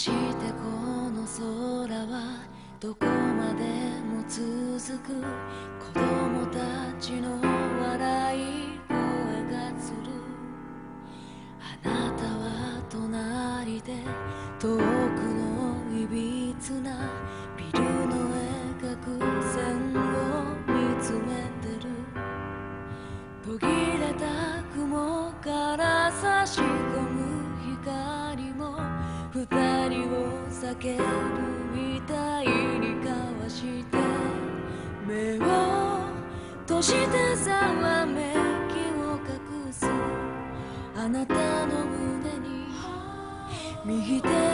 してこの空はどこまでも続く。子供たちの笑い声がする。あなたは隣で遠くのいびつなビルの描く線を見つめてる。途切れた雲から差し込む光も二人を避けるみたいに交わして目を閉じてざわめきを隠す。あなたの胸に右手